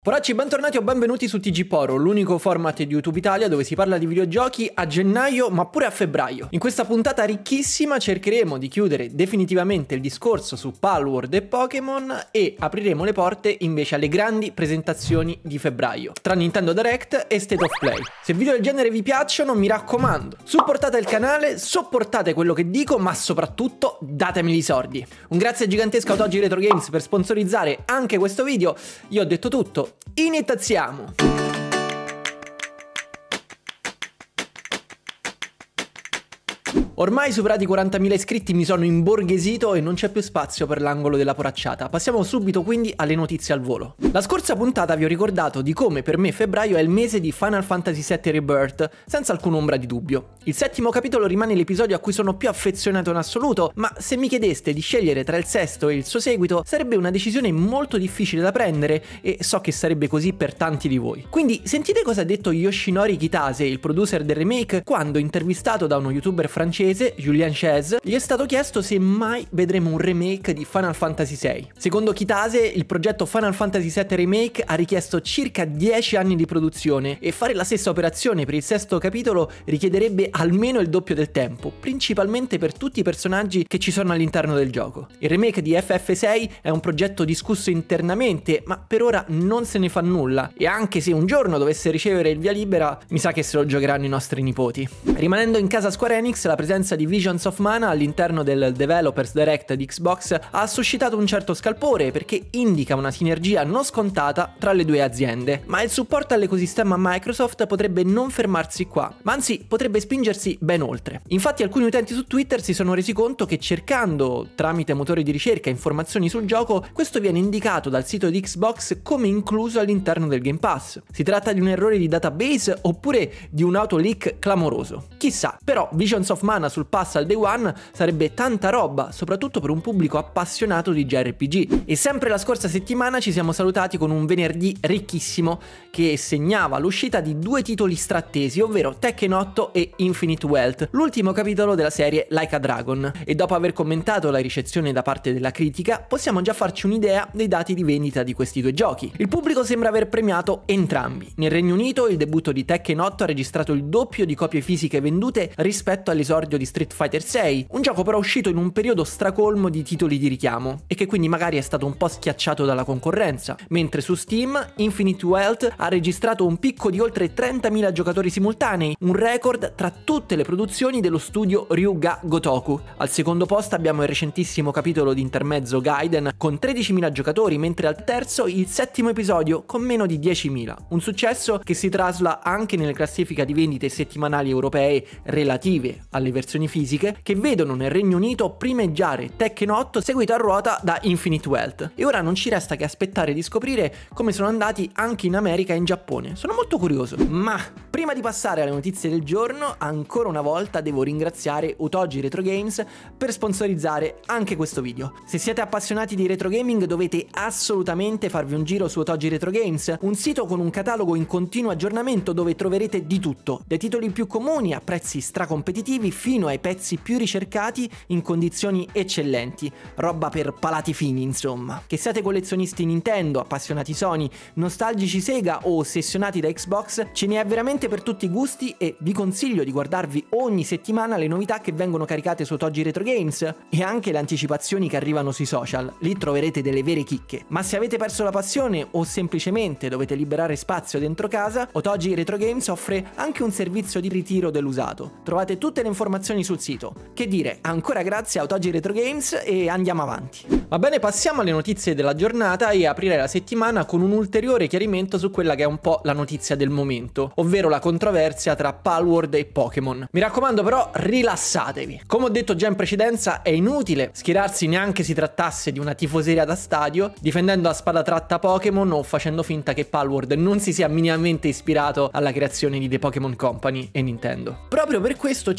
Poracci, bentornati o benvenuti su TG Poro, l'unico format di YouTube Italia dove si parla di videogiochi a gennaio ma pure a febbraio. In questa puntata ricchissima cercheremo di chiudere definitivamente il discorso su Palworld e Pokémon e apriremo le porte invece alle grandi presentazioni di febbraio, tra Nintendo Direct e State of Play. Se video del genere vi piacciono, mi raccomando, supportate il canale, sopportate quello che dico, ma soprattutto datemi i soldi. Un grazie gigantesco a Otogi Retro Games per sponsorizzare anche questo video. Io ho detto tutto. Iniziamo! Ormai superati i 40.000 iscritti mi sono imborghesito e non c'è più spazio per l'angolo della poracciata. Passiamo subito quindi alle notizie al volo. La scorsa puntata vi ho ricordato di come per me febbraio è il mese di Final Fantasy VII Rebirth, senza alcuna ombra di dubbio. Il settimo capitolo rimane l'episodio a cui sono più affezionato in assoluto, ma se mi chiedeste di scegliere tra il sesto e il suo seguito sarebbe una decisione molto difficile da prendere e so che sarebbe così per tanti di voi. Quindi sentite cosa ha detto Yoshinori Kitase, il producer del remake, quando intervistato da uno youtuber francese, Julien Chess, gli è stato chiesto se mai vedremo un remake di Final Fantasy VI. Secondo Kitase, il progetto Final Fantasy VII Remake ha richiesto circa 10 anni di produzione e fare la stessa operazione per il sesto capitolo richiederebbe almeno il doppio del tempo, principalmente per tutti i personaggi che ci sono all'interno del gioco. Il remake di FF6 è un progetto discusso internamente, ma per ora non se ne fa nulla e anche se un giorno dovesse ricevere il via libera, mi sa che se lo giocheranno i nostri nipoti. Rimanendo in casa Square Enix, la presenza di Visions of Mana all'interno del Developers Direct di Xbox ha suscitato un certo scalpore perché indica una sinergia non scontata tra le due aziende, ma il supporto all'ecosistema Microsoft potrebbe non fermarsi qua, ma anzi potrebbe spingersi ben oltre. Infatti alcuni utenti su Twitter si sono resi conto che cercando tramite motori di ricerca informazioni sul gioco, questo viene indicato dal sito di Xbox come incluso all'interno del Game Pass. Si tratta di un errore di database oppure di un autoleak clamoroso? Chissà, però Visions of Mana sul pass al day one sarebbe tanta roba, soprattutto per un pubblico appassionato di JRPG. E sempre la scorsa settimana ci siamo salutati con un venerdì ricchissimo che segnava l'uscita di due titoli strattesi, ovvero Tekken 8 e Infinite Wealth, l'ultimo capitolo della serie Like a Dragon. E dopo aver commentato la ricezione da parte della critica, possiamo già farci un'idea dei dati di vendita di questi due giochi. Il pubblico sembra aver premiato entrambi. Nel Regno Unito il debutto di Tekken 8 ha registrato il doppio di copie fisiche vendute rispetto all'esordio di Street Fighter 6, un gioco però uscito in un periodo stracolmo di titoli di richiamo e che quindi magari è stato un po' schiacciato dalla concorrenza, mentre su Steam Infinite Wealth ha registrato un picco di oltre 30.000 giocatori simultanei, un record tra tutte le produzioni dello studio Ryuga Gotoku. Al secondo posto abbiamo il recentissimo capitolo di intermezzo Gaiden con 13.000 giocatori, mentre al terzo il settimo episodio con meno di 10.000, un successo che si trasla anche nelle classifiche di vendite settimanali europee relative alle versioni fisiche, che vedono nel Regno Unito primeggiare Tekken 8 seguito a ruota da Infinite Wealth. E ora non ci resta che aspettare di scoprire come sono andati anche in America e in Giappone. Sono molto curioso. Ma prima di passare alle notizie del giorno, ancora una volta devo ringraziare Otogi Retro Games per sponsorizzare anche questo video. Se siete appassionati di retro gaming dovete assolutamente farvi un giro su Otogi Retro Games, un sito con un catalogo in continuo aggiornamento dove troverete di tutto, dai titoli più comuni a prezzi stracompetitivi fino ai pezzi più ricercati in condizioni eccellenti, roba per palati fini insomma. Che siate collezionisti Nintendo, appassionati Sony, nostalgici Sega o ossessionati da Xbox, ce ne è veramente per tutti i gusti e vi consiglio di guardarvi ogni settimana le novità che vengono caricate su Otogi Retro Games e anche le anticipazioni che arrivano sui social, lì troverete delle vere chicche. Ma se avete perso la passione o semplicemente dovete liberare spazio dentro casa, Otogi Retro Games offre anche un servizio di ritiro dell'usato. Trovate tutte le informazioni sul sito. Che dire, ancora grazie a Otogi Retro Games e andiamo avanti. Va bene, passiamo alle notizie della giornata e aprirei la settimana con un ulteriore chiarimento su quella che è un po' la notizia del momento, ovvero la controversia tra Palworld e Pokémon. Mi raccomando però, rilassatevi. Come ho detto già in precedenza, è inutile schierarsi neanche si trattasse di una tifoseria da stadio, difendendo a spada tratta Pokémon o facendo finta che Palworld non si sia minimamente ispirato alla creazione di The Pokémon Company e Nintendo. Proprio per questo ci tenevo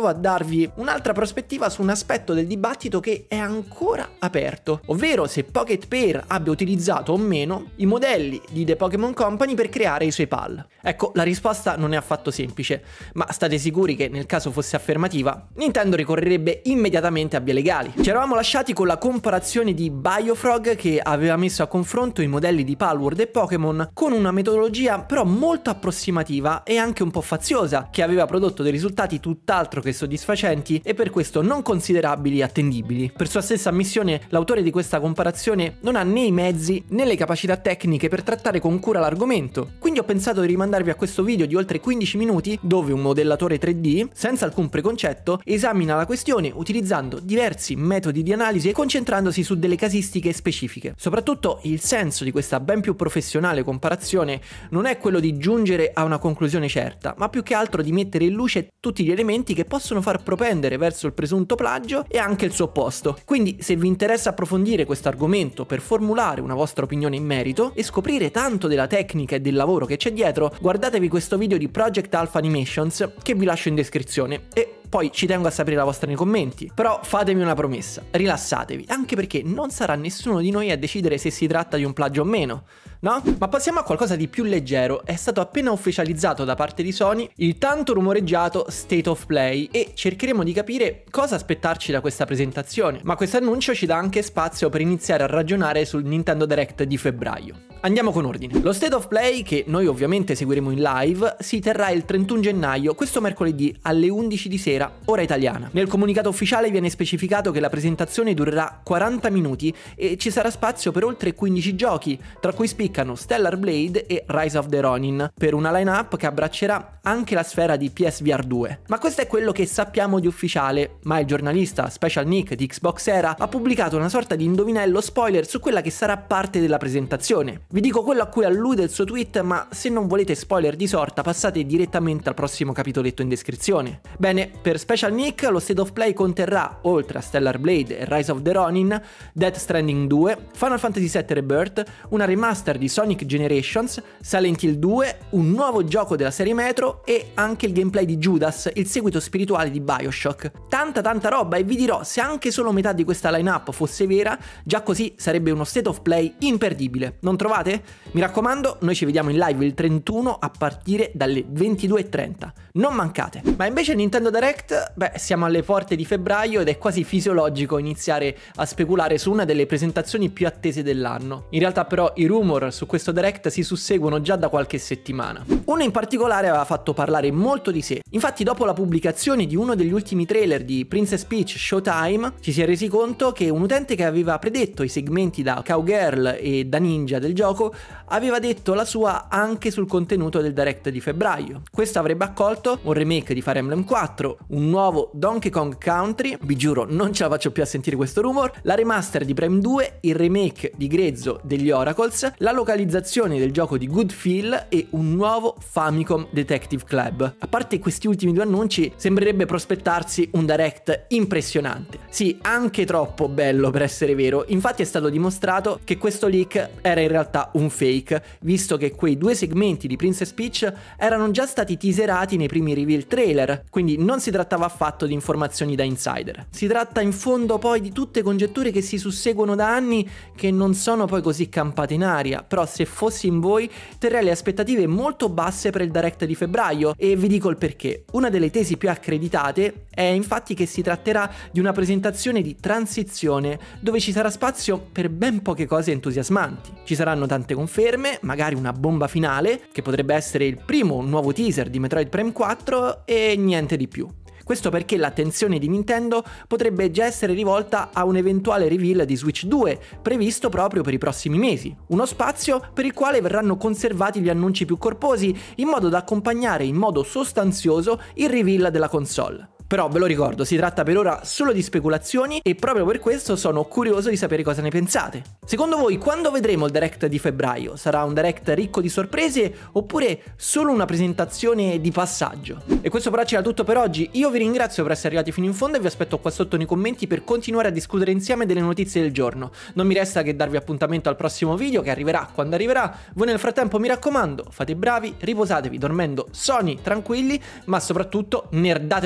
provo a darvi un'altra prospettiva su un aspetto del dibattito che è ancora aperto, ovvero se Pocket Pair abbia utilizzato o meno i modelli di The Pokémon Company per creare i suoi PAL. Ecco, la risposta non è affatto semplice, ma state sicuri che nel caso fosse affermativa, Nintendo ricorrerebbe immediatamente a vie legali. Ci eravamo lasciati con la comparazione di Biofrog, che aveva messo a confronto i modelli di Palworld e Pokémon con una metodologia però molto approssimativa e anche un po' faziosa, che aveva prodotto dei risultati tutt'altro che soddisfacenti e per questo non considerabili e attendibili. Per sua stessa ammissione, l'autore di questa comparazione non ha né i mezzi né le capacità tecniche per trattare con cura l'argomento, quindi ho pensato di rimandarvi a questo video di oltre 15 minuti dove un modellatore 3D, senza alcun preconcetto, esamina la questione utilizzando diversi metodi di analisi e concentrandosi su delle casistiche specifiche. Soprattutto il senso di questa ben più professionale comparazione non è quello di giungere a una conclusione certa, ma più che altro di mettere in luce tutti gli elementi che possono far propendere verso il presunto plagio e anche il suo opposto. Quindi se vi interessa approfondire questo argomento per formulare una vostra opinione in merito e scoprire tanto della tecnica e del lavoro che c'è dietro, guardatevi questo video di Project Alpha Animations che vi lascio in descrizione e poi ci tengo a sapere la vostra nei commenti. Però fatemi una promessa, rilassatevi, anche perché non sarà nessuno di noi a decidere se si tratta di un plagio o meno, no? Ma passiamo a qualcosa di più leggero. È stato appena ufficializzato da parte di Sony il tanto rumoreggiato State of Play e cercheremo di capire cosa aspettarci da questa presentazione. Ma questo annuncio ci dà anche spazio per iniziare a ragionare sul Nintendo Direct di febbraio. Andiamo con ordine. Lo State of Play, che noi ovviamente seguiremo in live, si terrà il 31 gennaio, questo mercoledì alle 11 di sera, ora italiana. Nel comunicato ufficiale viene specificato che la presentazione durerà 40 minuti e ci sarà spazio per oltre 15 giochi, tra cui spiccano Stellar Blade e Rise of the Ronin, per una line-up che abbraccerà anche la sfera di PSVR 2. Ma questo è quello che sappiamo di ufficiale, ma il giornalista Special Nick di Xbox Era ha pubblicato una sorta di indovinello spoiler su quella che sarà parte della presentazione. Vi dico quello a cui allude il suo tweet, ma se non volete spoiler di sorta passate direttamente al prossimo capitoletto in descrizione. Bene, per Special Nick lo State of Play conterrà, oltre a Stellar Blade e Rise of the Ronin, Death Stranding 2, Final Fantasy VII Rebirth, una remaster di Sonic Generations, Silent Hill 2, un nuovo gioco della serie Metro e anche il gameplay di Judas, il seguito spirituale di Bioshock. Tanta roba, e vi dirò, se anche solo metà di questa line-up fosse vera, già così sarebbe uno State of Play imperdibile. Non trovate? Mi raccomando, noi ci vediamo in live il 31 a partire dalle 22:30. Non mancate. Ma invece Nintendo Direct, siamo alle porte di febbraio ed è quasi fisiologico iniziare a speculare su una delle presentazioni più attese dell'anno. In realtà però i rumor su questo Direct si susseguono già da qualche settimana. Uno in particolare aveva fatto parlare molto di sé. Infatti dopo la pubblicazione di uno degli ultimi trailer di Princess Peach Showtime ci si è resi conto che un utente che aveva predetto i segmenti da Cowgirl e da Ninja del gioco aveva detto la sua anche sul contenuto del Direct di febbraio. Questo avrebbe accolto un remake di Fire Emblem 4, un nuovo Donkey Kong Country, vi giuro non ce la faccio più a sentire questo rumor, la remaster di Prime 2, il remake di Grezzo degli Oracles, la localizzazione del gioco di Good Feel e un nuovo Famicom Detective Club. A parte questi ultimi due annunci, sembrerebbe prospettarsi un Direct impressionante. Sì, anche troppo bello per essere vero, infatti è stato dimostrato che questo leak era in realtà un fake, visto che quei due segmenti di Princess Peach erano già stati teaserati nei primi reveal trailer, quindi non si trattava affatto di informazioni da insider. Si tratta in fondo poi di tutte congetture che si susseguono da anni che non sono poi così campate in aria, però se fossi in voi terrei le aspettative molto basse per il Direct di febbraio e vi dico il perché. Una delle tesi più accreditate è infatti che si tratterà di una presentazione di transizione dove ci sarà spazio per ben poche cose entusiasmanti. Ci saranno tante conferme, magari una bomba finale che potrebbe essere il primo nuovo teaser di Metroid Prime 4 e niente di più. Questo perché l'attenzione di Nintendo potrebbe già essere rivolta a un eventuale reveal di Switch 2, previsto proprio per i prossimi mesi. Uno spazio per il quale verranno conservati gli annunci più corposi, in modo da accompagnare in modo sostanzioso il reveal della console. Però ve lo ricordo, si tratta per ora solo di speculazioni e proprio per questo sono curioso di sapere cosa ne pensate. Secondo voi quando vedremo il Direct di febbraio? Sarà un Direct ricco di sorprese oppure solo una presentazione di passaggio? E questo però c'era tutto per oggi, io vi ringrazio per essere arrivati fino in fondo e vi aspetto qua sotto nei commenti per continuare a discutere insieme delle notizie del giorno. Non mi resta che darvi appuntamento al prossimo video che arriverà quando arriverà, voi nel frattempo mi raccomando, fate i bravi, riposatevi dormendo sonni, tranquilli, ma soprattutto nerdate duro.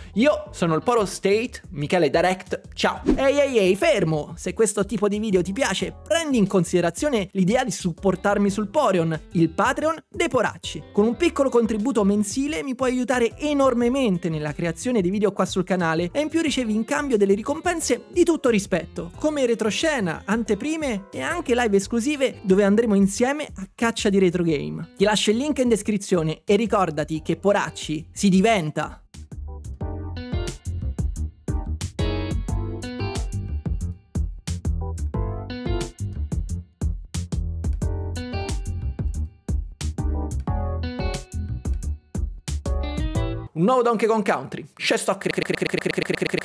Io sono il Poro State, Michele Direct, ciao! Ehi, fermo! Se questo tipo di video ti piace, prendi in considerazione l'idea di supportarmi sul Poreon, il Patreon dei Poracci. Con un piccolo contributo mensile mi puoi aiutare enormemente nella creazione di video qua sul canale e in più ricevi in cambio delle ricompense di tutto rispetto, come retroscena, anteprime e anche live esclusive dove andremo insieme a caccia di retro game. Ti lascio il link in descrizione e ricordati che Poracci si diventa! Un nuovo Donkey Kong Country.